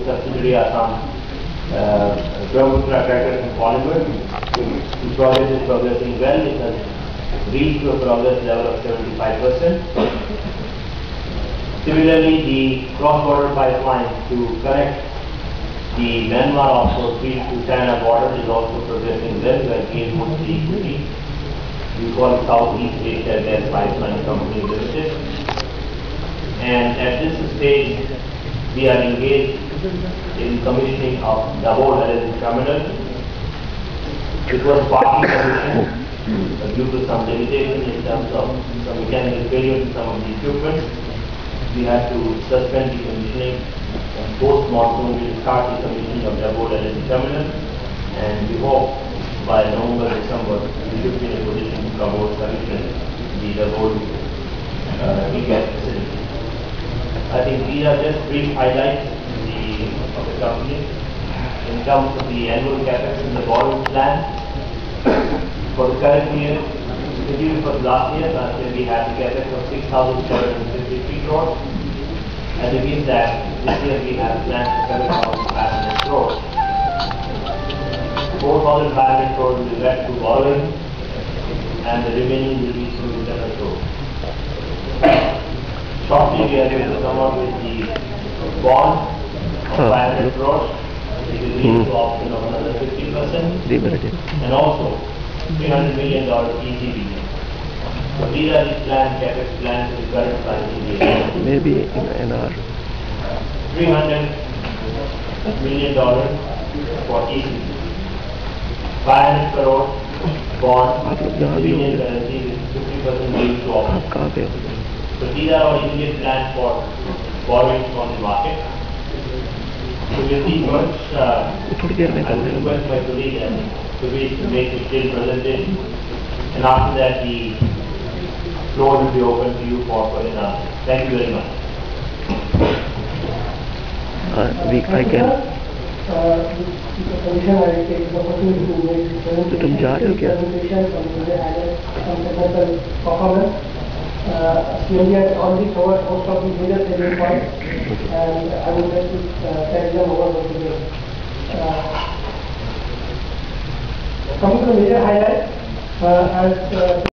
subsidiary Assam Brahmaputra Crackers and Polymer. The project is progressing well. It has reached to a progress level of 75%. Similarly, the cross-border pipeline to connect the Myanmar offshore field to China border is also progressing well, where GAIL holds the equity. We call it Southeast Asia Gas Pipeline Company Limited. And at this stage, we are engaged in commissioning of Dabhol LNG terminal. It was partly commissioned due to some limitation in terms of some mechanical failure in some of the equipment. We had to suspend the commissioning, and post-monsoon we will start the commissioning of Dabhol LNG terminal, and we hope by November, December we should be in a position to promote commission the Dabhol regas facility. I think these are just brief highlights of the company. In terms of the annual capex and the borrowing plan for the current year, scheduled for last year we had the capex of 6,753 crores. And against that, this year we have planned for 7,500 crores. 4,500 crores will be left to borrowing, and the remaining will be through internal source. Shortly, we are going to come up with the bond of 500 crores. It will lead to option of another 50%, and also $300 million ECB. So these are the planned capex plans in the current financial year. Maybe in our $300 million for ECB. 500 crore bond, Indian currency with 50% yield to option. So these are our immediate plans for borrowing from the market. So with these words, I would request my colleague to make a detailed presentation, and after that the floor will be open to you for questions and answers. Thank you very much. I can. तो तुम जा रहे हो क्या? India has already covered most of the major selling points, and I would like to tell them over what it is. Coming to the major highlights, as